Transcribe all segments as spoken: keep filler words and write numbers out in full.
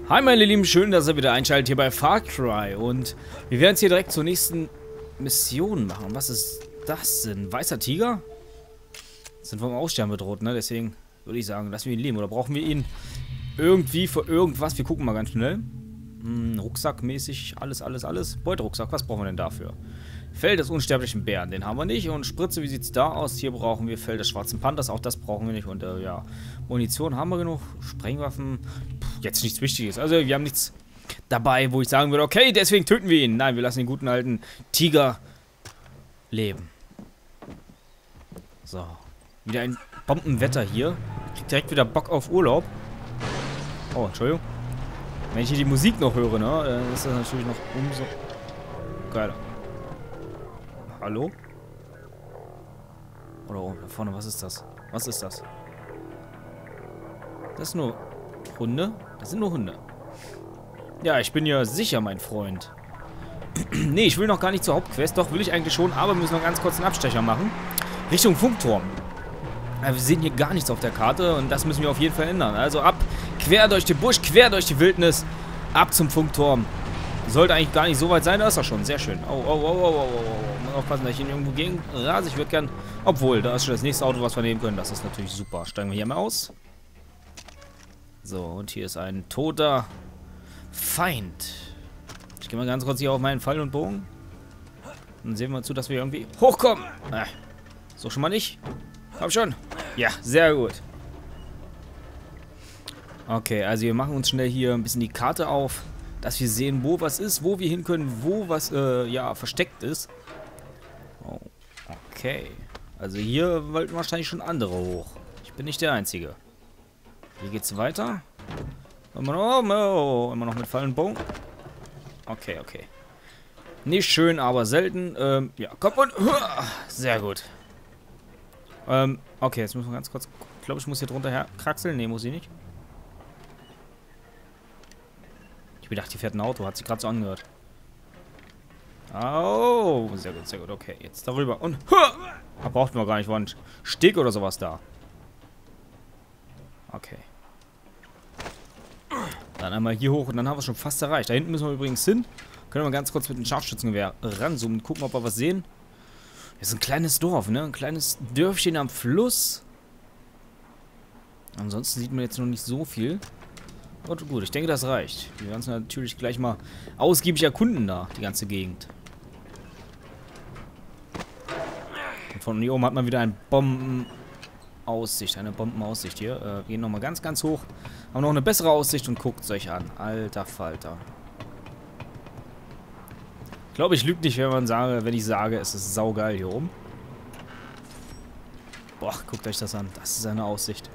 Hi meine Lieben, schön, dass ihr wieder einschaltet hier bei Far Cry und wir werden es hier direkt zur nächsten Mission machen. Was ist das denn? Weißer Tiger? Sind vom Aussterben bedroht, ne? Deswegen würde ich sagen, lassen wir ihn leben. Oder brauchen wir ihn irgendwie für irgendwas? Wir gucken mal ganz schnell. Hm, Rucksackmäßig, alles, alles, alles. Beuterucksack, was brauchen wir denn dafür? Fell des unsterblichen Bären, den haben wir nicht. Und Spritze, wie sieht es da aus? Hier brauchen wir Fell des schwarzen Panthers, auch das brauchen wir nicht. Und äh, ja, Munition haben wir genug. Sprengwaffen, Puh, jetzt nichts Wichtiges. Also wir haben nichts dabei, wo ich sagen würde, okay, deswegen töten wir ihn. Nein, wir lassen den guten alten Tiger leben. So, wieder ein Bombenwetter hier. Ich krieg direkt wieder Bock auf Urlaub. Oh, Entschuldigung. Wenn ich hier die Musik noch höre, ne, dann ist das natürlich noch umso geiler. Hallo? Oder oben, da vorne, was ist das? Was ist das? Das sind nur Hunde? Das sind nur Hunde. Ja, ich bin ja sicher, mein Freund. Nee, ich will noch gar nicht zur Hauptquest. Doch, will ich eigentlich schon, aber wir müssen noch ganz kurz einen Abstecher machen. Richtung Funkturm. Ja, wir sehen hier gar nichts auf der Karte und das müssen wir auf jeden Fall ändern. Also ab, quer durch den Busch, quer durch die Wildnis, ab zum Funkturm. Sollte eigentlich gar nicht so weit sein, da ist er schon. Sehr schön. Oh, oh, oh, oh, oh, oh, oh. Mal aufpassen, dass ich ihn irgendwo gegen rase. Ich würde gern... Obwohl, da ist schon das nächste Auto, was wir nehmen können. Das ist natürlich super. Steigen wir hier mal aus. So, und hier ist ein toter Feind. Ich gehe mal ganz kurz hier auf meinen Pfeil und Bogen. Dann sehen wir zu, dass wir irgendwie hochkommen. Äh, so schon mal nicht. Komm schon. Ja, sehr gut. Okay, also wir machen uns schnell hier ein bisschen die Karte auf, dass wir sehen, wo was ist, wo wir hin können, wo was, äh, ja, versteckt ist. Oh, okay. Also hier wollten wahrscheinlich schon andere hoch. Ich bin nicht der Einzige. Hier geht's weiter. Immer noch, oh, immer noch mit Pfeil und Bogen. Okay, okay. Nicht schön, aber selten. Ähm, ja, komm und... Sehr gut. Ähm, okay, jetzt müssen wir ganz kurz... Ich glaube, ich muss hier drunter her kraxeln. Ne, muss ich nicht. Ich bedachte, hier fährt ein Auto. Hat sich gerade so angehört. Oh, sehr gut, sehr gut. Okay, jetzt darüber. Und... Da brauchten wir gar nicht. War ein Steg oder sowas da. Okay. Dann einmal hier hoch und dann haben wir es schon fast erreicht. Da hinten müssen wir übrigens hin. Können wir ganz kurz mit dem Scharfschützengewehr ranzoomen und gucken, ob wir was sehen. Das ist ein kleines Dorf, ne? Ein kleines Dörfchen am Fluss. Ansonsten sieht man jetzt noch nicht so viel. Aber gut, ich denke, das reicht. Wir werden es natürlich gleich mal ausgiebig erkunden da, die ganze Gegend. Und von hier oben hat man wieder eine Bombenaussicht. Eine Bombenaussicht hier. Äh, gehen nochmal ganz, ganz hoch. Haben noch eine bessere Aussicht und guckt es euch an. Alter Falter. Ich glaube, ich lüge nicht, wenn man sage, wenn ich sage, es ist saugeil hier oben. Boah, guckt euch das an. Das ist eine Aussicht.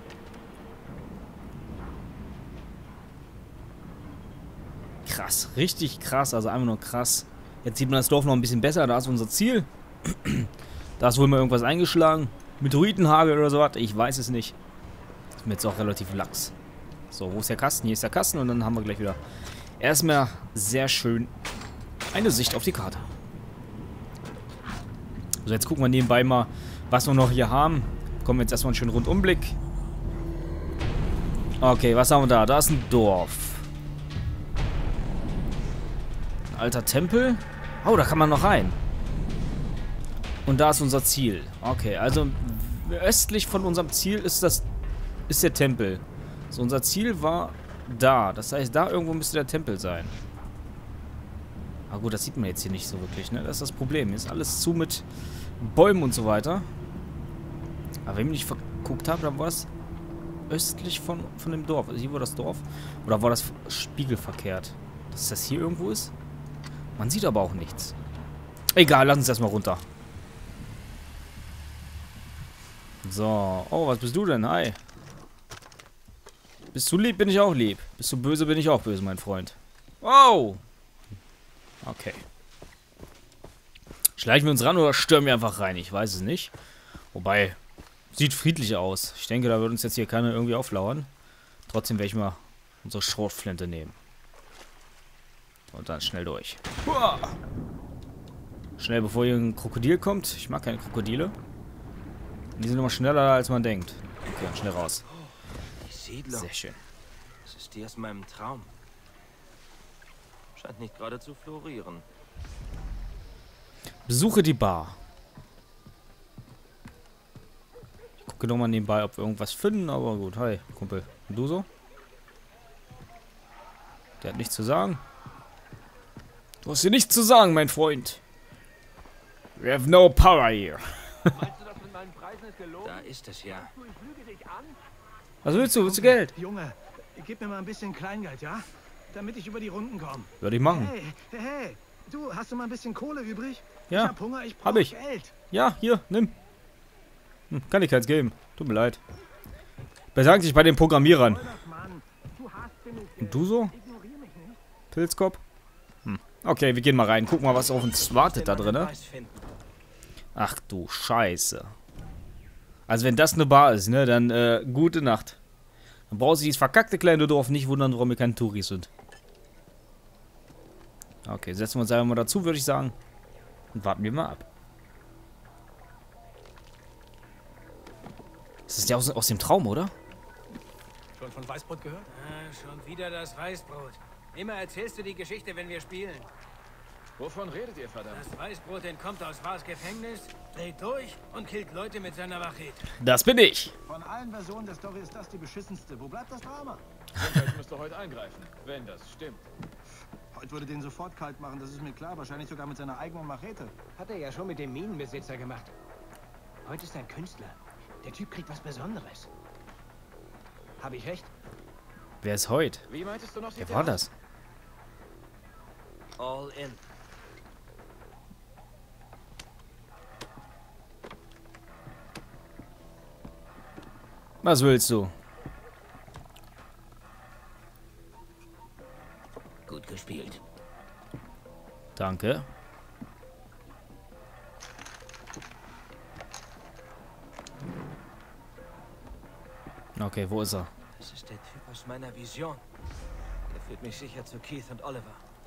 Krass, richtig krass, also einfach nur krass. Jetzt sieht man das Dorf noch ein bisschen besser, da ist unser Ziel. Da ist wohl mal irgendwas eingeschlagen. Meteoritenhagel oder sowas, ich weiß es nicht. Ist mir jetzt auch relativ lax. So, wo ist der Kasten? Hier ist der Kasten und dann haben wir gleich wieder erstmal sehr schön eine Sicht auf die Karte. So, jetzt gucken wir nebenbei mal, was wir noch hier haben. Kommen wir jetzt erstmal einen schönen Rundumblick. Okay, was haben wir da? Da ist ein Dorf. Alter Tempel. Oh, da kann man noch rein. Und da ist unser Ziel. Okay, also östlich von unserem Ziel ist das ist der Tempel. So, unser Ziel war da. Das heißt, da irgendwo müsste der Tempel sein. Aber gut, das sieht man jetzt hier nicht so wirklich, ne? Das ist das Problem. Hier ist alles zu mit Bäumen und so weiter. Aber wenn ich mich verguckt habe, dann war es östlich von, von dem Dorf. Also hier war das Dorf. Oder war das spiegelverkehrt? Dass das hier irgendwo ist? Man sieht aber auch nichts. Egal, lass uns erstmal runter. So. Oh, was bist du denn? Hi. Bist du lieb, bin ich auch lieb. Bist du böse, bin ich auch böse, mein Freund. Wow. Okay. Schleichen wir uns ran oder stürmen wir einfach rein? Ich weiß es nicht. Wobei, sieht friedlich aus. Ich denke, da wird uns jetzt hier keiner irgendwie auflauern. Trotzdem werde ich mal unsere Schrotflinte nehmen. Und dann schnell durch. Uah. Schnell, bevor hier ein Krokodil kommt. Ich mag keine Krokodile. Die sind immer schneller, als man denkt. Okay, und schnell raus. Die Siedlung. Sehr schön. Das ist die aus meinem Traum. Scheint nicht gerade zu florieren. Besuche die Bar. Ich gucke nochmal nebenbei, ob wir irgendwas finden, aber gut. Hi, Kumpel. Und du so? Der hat nichts zu sagen. Du hast hier nichts zu sagen, mein Freund. We have no power here. Meinst du, das mit meinen Preisen ist gelogen? Da ist es ja. Du, ich lüge dich an? Was willst du? Willst du Geld? Junge, gib mir mal ein bisschen Kleingeld, ja? Damit ich über die Runden komme. Würde ich machen. Hey, hey, hey, du, hast du mal ein bisschen Kohle übrig? Ja, Ich hab Hunger, ich hab brauche ich. Geld. Ja, hier, nimm. Hm, kann ich keins geben. Tut mir leid. Bedankt sich bei den Programmierern. Mann, du hast genug Und Geld. du so? Ignorier mich nicht. Pilzkopf? Hm. Okay, wir gehen mal rein. Gucken mal, was auf uns wartet da drin. Ach du Scheiße. Also wenn das eine Bar ist, ne, dann äh, gute Nacht. Dann brauchst du dieses verkackte kleine Dorf nicht wundern, warum wir keine Touris sind. Okay, setzen wir uns einfach mal dazu, würde ich sagen. Und warten wir mal ab. Das ist ja aus, aus dem Traum, oder? Schon von Weißbrot gehört? Ah, schon wieder das Weißbrot. Immer erzählst du die Geschichte, wenn wir spielen. Wovon redet ihr, verdammt? Das Weißbrot entkommt aus Vars Gefängnis, dreht durch und killt Leute mit seiner Machete. Das bin ich. Von allen Versionen der Story ist das die beschissenste. Wo bleibt das Drama? Ich müsste heute eingreifen, wenn das stimmt. Heute würde den sofort kalt machen, das ist mir klar. Wahrscheinlich sogar mit seiner eigenen Machete. Hat er ja schon mit dem Minenbesitzer gemacht. Heute ist ein Künstler. Der Typ kriegt was Besonderes. Habe ich recht? Wer ist heute? Wie meintest du noch? Wer war das? All in. Was willst du? Gut gespielt. Danke. Okay, wo ist er? Das ist der Typ aus meiner Vision. Der führt mich sicher zu Keith und Oliver.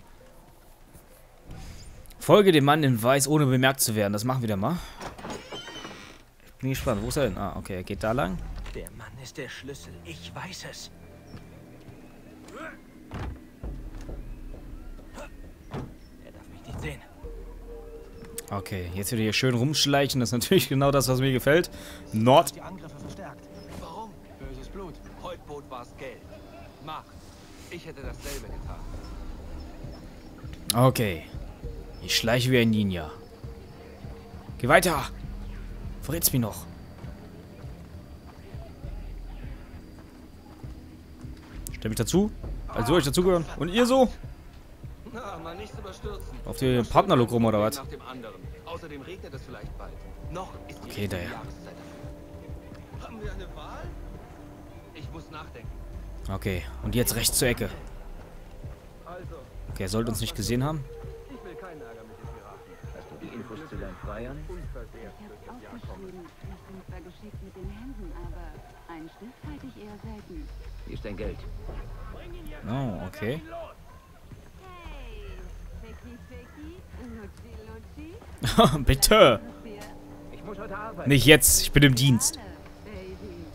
Folge dem Mann in Weiß, ohne bemerkt zu werden. Das machen wir dann mal. Ich bin gespannt. Wo ist er denn? Ah, okay, er geht da lang. Der Mann ist der Schlüssel. Ich weiß es. Er darf mich nicht sehen. Okay, jetzt wieder hier schön rumschleichen. Das ist natürlich genau das, was mir gefällt. Nord. Die Angriffe verstärkt. Warum? Böses Blut. Heute bot war's Geld. Mach. Ich hätte dasselbe getan. Okay. Ich schleiche wie ein Ninja. Geh weiter. Verrät's mich noch. Stell mich dazu. Also ich dazugehören. Und ihr so? Na, mal nichts überstürzen. Auf die Partnerlook rum oder was? Nach dem anderen. Außerdem regnet es vielleicht bald. Noch ist die Okay, da richtige ja. Jahreszeit dafür. Haben wir eine Wahl? Ich muss nachdenken. Okay, und jetzt rechts zur Ecke. Also, Okay, er sollte uns nicht gesehen haben. ich will keinen Ärger mit den Piraten. Hast du die Infos zu deinen Freiern? Unversehrt Ich fürs hab's Jahr kommen. aufgeschrieben. Ich bin zwar geschickt mit den Händen, aber einen Stift halte ich eher selten. Hier ist dein Geld. Oh, okay. Hey, Ficky Ficky, Lutschi Lutschi. Bitte. Ich muss heute arbeiten. Nicht jetzt, ich bin im Dienst. Baby.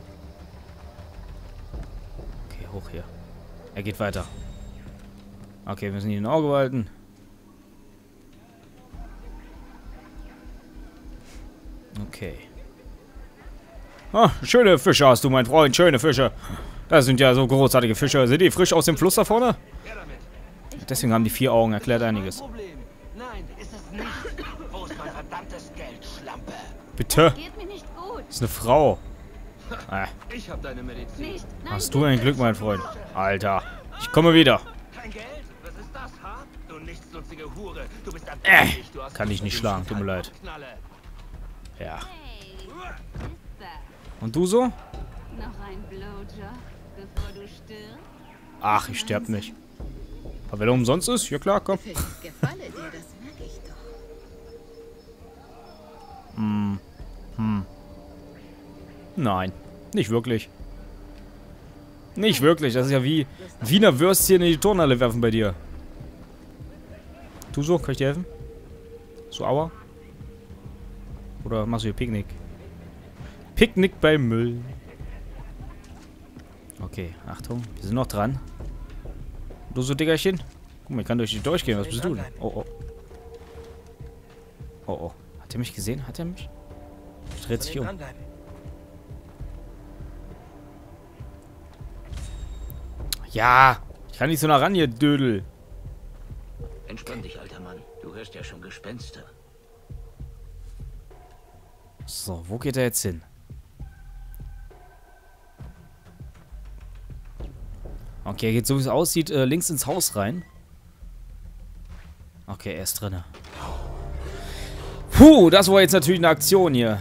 Okay, hoch hier. Er geht weiter. Okay, wir müssen ihn im Auge behalten. Okay. Ah, schöne Fische hast du, mein Freund. Schöne Fische. Das sind ja so großartige Fische. Sind die frisch aus dem Fluss da vorne? Deswegen haben die vier Augen. Erklärt einiges. Problem. Nein, ist es nicht. Wo ist mein verdammtes Geld, Schlampe? Bitte. Geht mir nicht gut. Das ist eine Frau. Ah, Ich hab deine Medizin. Nicht. Nein, hast du ein Glück, mein Freund. Alter. Ich komme wieder. Kein Geld? Was ist das, ha? Du nichtsnutzige Hure. Du bist Äh, erbärmlich. Du hast kann ich nicht schlagen. Tut mir leid. Knalle. Ja. Hey, ist da. Und du so? Noch ein Blowjob, bevor du stirbst? Ach, ich sterb nicht. Aber wenn er umsonst ist? Ja klar, komm. Gefalle dir, das merke ich doch. Hm. Hm. Nein. Nicht wirklich. Nicht wirklich. Das ist ja wie Wiener Würstchen in die Turnhalle werfen bei dir. Du so? Kann ich dir helfen? So, aua? Oder machst du hier Picknick? Picknick beim Müll. Okay, Achtung. Wir sind noch dran. Du so, Diggerchen? Guck mal, ich kann durch die durchgehen. Was bist du denn? Oh, oh. Oh, oh. Hat er mich gesehen? Hat er mich? Dreht sich um. Ja! Ich kann nicht so nah ran, ihr Dödel. Entspann dich, alter Mann. Du hörst ja schon Gespenster. So, wo geht er jetzt hin? Okay, er geht so wie es aussieht, äh, links ins Haus rein. Okay, er ist drinne. Puh, das war jetzt natürlich eine Aktion hier.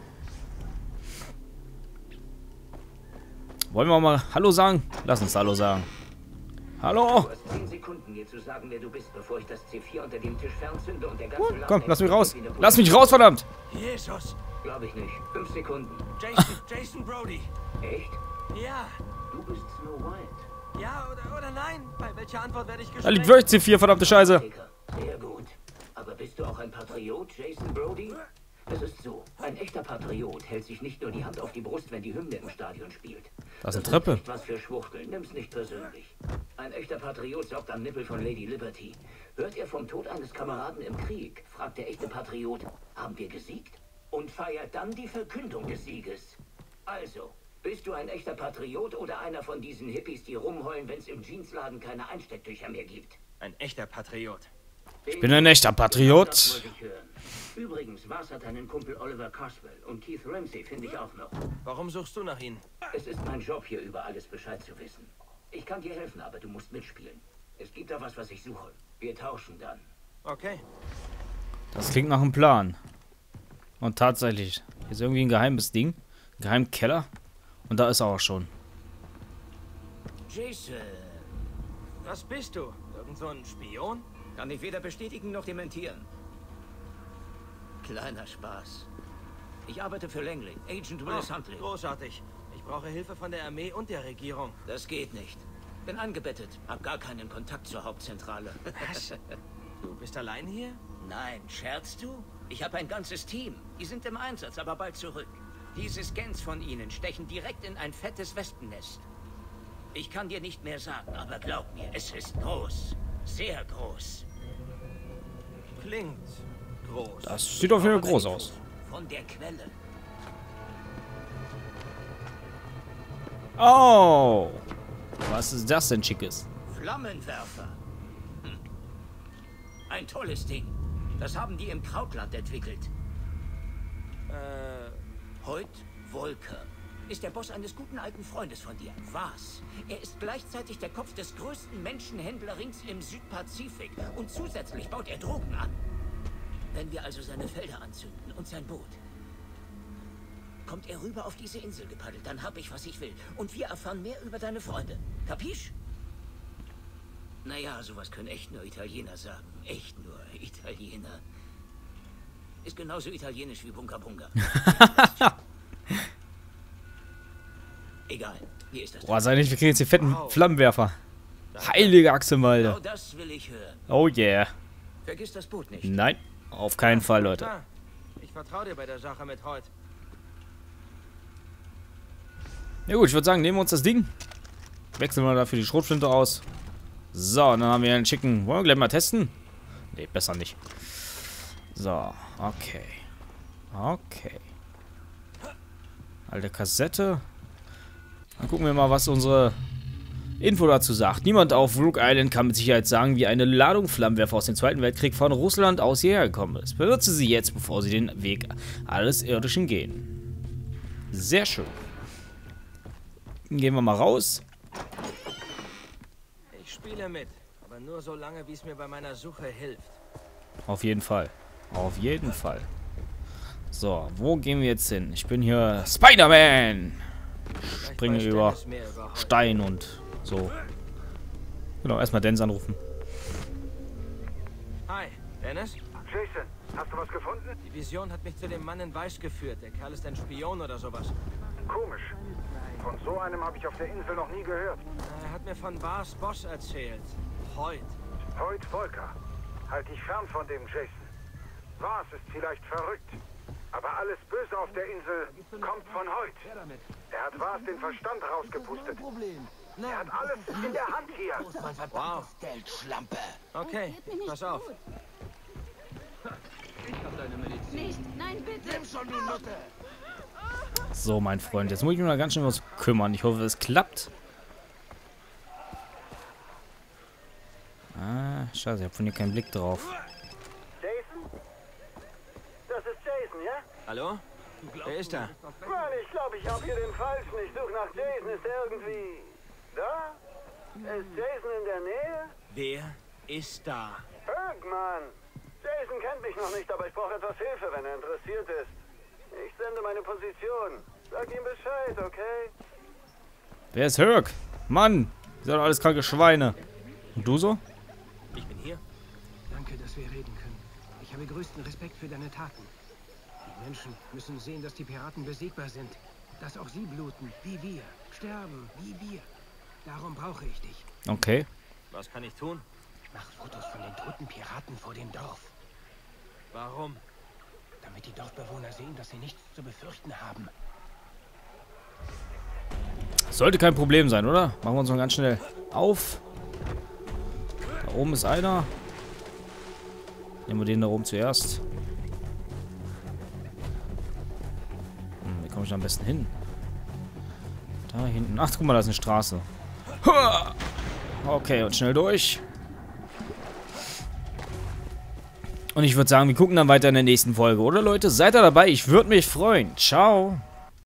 Wollen wir mal Hallo sagen? Lass uns Hallo sagen. Hallo! Du hast zehn Sekunden, mir zu sagen, wer du bist, bevor ich das C vier unter dem Tisch fernzünde und der ganze Gut, komm, lass mich raus. Lass mich raus, verdammt! Jesus. Glaube ich nicht. Fünf Sekunden. Jason, Jason Brody. Echt? Ja. Du bist Snow White. Ja oder, oder nein? Bei welcher Antwort werde ich Da gesprengt? liegt wirklich C vier, verdammte Scheiße. Sehr gut. Aber bist du auch ein Patriot, Jason Brody? Es ist so, ein echter Patriot hält sich nicht nur die Hand auf die Brust, wenn die Hymne im Stadion spielt. Das ist eine Treppe. Ist was für Schwuchteln, nimm's nicht persönlich. Ein echter Patriot sorgt am Nippel von Lady Liberty. Hört er vom Tod eines Kameraden im Krieg, fragt der echte Patriot, haben wir gesiegt? Und feiert dann die Verkündung des Sieges. Also, bist du ein echter Patriot oder einer von diesen Hippies, die rumheulen, wenn's im Jeansladen keine Einstecktücher mehr gibt? Ein echter Patriot. Ich bin ein echter Patriot. Das wollte ich hören. Übrigens, was hat deinen Kumpel Oliver Carswell und Keith Ramsey finde ich auch noch. Warum suchst du nach ihnen? Es ist mein Job, hier über alles Bescheid zu wissen. Ich kann dir helfen, aber du musst mitspielen. Es gibt da was, was ich suche. Wir tauschen dann. Okay. Das klingt nach einem Plan. Und tatsächlich, hier ist irgendwie ein geheimes Ding. Ein geheimer Keller. Und da ist er auch schon. Jason. Was bist du? Irgend so ein Spion? Kann ich weder bestätigen noch dementieren. Kleiner Spaß. Ich arbeite für Langley, Agent Willis Oh, Huntley. großartig. Ich brauche Hilfe von der Armee und der Regierung. Das geht nicht. Bin angebettet, hab gar keinen Kontakt zur Hauptzentrale. Was? Du bist allein hier? Nein, scherzt du? Ich habe ein ganzes Team. Die sind im Einsatz, aber bald zurück. Diese Scans von ihnen stechen direkt in ein fettes Wespennest. Ich kann dir nicht mehr sagen, aber glaub mir, es ist groß. Sehr groß. Klingt groß. Das sieht auf jeden Fall groß aus. Von der Quelle. Oh! Was ist das denn Schickes? Flammenwerfer. Hm. Ein tolles Ding. Das haben die im Krautland entwickelt. Äh, Hoyt Volker ist der Boss eines guten alten Freundes von dir. Was? Er ist gleichzeitig der Kopf des größten Menschenhändlerrings im Südpazifik. Und zusätzlich baut er Drogen an. Wenn wir also seine Felder anzünden und sein Boot, kommt er rüber auf diese Insel gepaddelt, dann hab ich, was ich will. Und wir erfahren mehr über deine Freunde. Kapisch? Naja, sowas können echt nur Italiener sagen. Echt nur Italiener. Ist genauso italienisch wie Bunga Bunga. Egal, hier ist das. Boah, sei nicht, wir kriegen jetzt den fetten Wow. Flammenwerfer. Heilige Achse, Genau Alter. das will ich hören. Oh yeah. Vergiss das Boot nicht. Nein, auf keinen Fall, Leute. klar. Ich vertraue dir bei der Sache mit Hoyt. Ja gut, ich würde sagen, nehmen wir uns das Ding. Wechseln wir dafür die Schrotflinte aus. So, und dann haben wir einen schicken... Wollen wir gleich mal testen? Ne, besser nicht. So, okay. Okay. Alte Kassette. Dann gucken wir mal, was unsere Info dazu sagt. Niemand auf Rook Island kann mit Sicherheit sagen, wie eine Ladung Flammenwerfer aus dem Zweiten Weltkrieg von Russland aus hierher gekommen ist. Benutze sie jetzt, bevor sie den Weg alles Irdischen gehen. Sehr schön. Gehen wir mal raus. Ich spiele mit, aber nur so lange, wie es mir bei meiner Suche hilft. Auf jeden Fall. Auf jeden Fall. So, wo gehen wir jetzt hin? Ich bin hier Spider-Man. Vielleicht Springe weiß über Dennis mehr über Hoyt. Stein und so. Genau, erstmal Dennis anrufen. Hi, Dennis? Jason, hast du was gefunden? Die Vision hat mich zu dem Mann in Weiß geführt. Der Kerl ist ein Spion oder sowas. Komisch. Von so einem habe ich auf der Insel noch nie gehört. Er hat mir von Bars Boss erzählt. Hoyt. Hoyt Volker. Halt dich fern von dem Jason. Vars ist vielleicht verrückt. Aber alles Böse auf der Insel kommt von Hoyt. Er hat Vars den Verstand rausgepustet. Er hat alles in der Hand hier. Wow. Geldschlampe. Okay, Geht mir nicht pass auf. gut. Ich hab deine Medizin. Nicht, nein, bitte. Nimm schon, du Nutte. So, mein Freund, jetzt muss ich mich mal ganz schnell was kümmern. Ich hoffe, es klappt. Ah, scheiße, ich habe von hier keinen Blick drauf. Jason? Das ist Jason, ja? Hallo? Wer ist da? Mann, ich glaube, ich habe hier den Falschen. Ich suche nach Jason. Ist er irgendwie... da? Ist Jason in der Nähe? Wer ist da? Irgendwann. Jason kennt mich noch nicht, aber ich brauche etwas Hilfe, wenn er interessiert ist. Ich sende meine Position. Sag ihm Bescheid, okay? Wer ist Herc? Mann, ihr seid doch alles kranke Schweine. Und du so? Ich bin hier. Danke, dass wir reden können. Ich habe größten Respekt für deine Taten. Die Menschen müssen sehen, dass die Piraten besiegbar sind. Dass auch sie bluten, wie wir. Sterben, wie wir. Darum brauche ich dich. Okay. Was kann ich tun? Mach Fotos von den toten Piraten vor dem Dorf. Warum? Damit die Dorfbewohner sehen, dass sie nichts zu befürchten haben. Sollte kein Problem sein, oder? Machen wir uns mal ganz schnell auf. Da oben ist einer. Nehmen wir den da oben zuerst. Hm, wie komme ich da am besten hin? Da hinten. Ach, guck mal, da ist eine Straße. Okay, und schnell durch. Und ich würde sagen, wir gucken dann weiter in der nächsten Folge. Oder Leute, seid ihr dabei? Ich würde mich freuen. Ciao.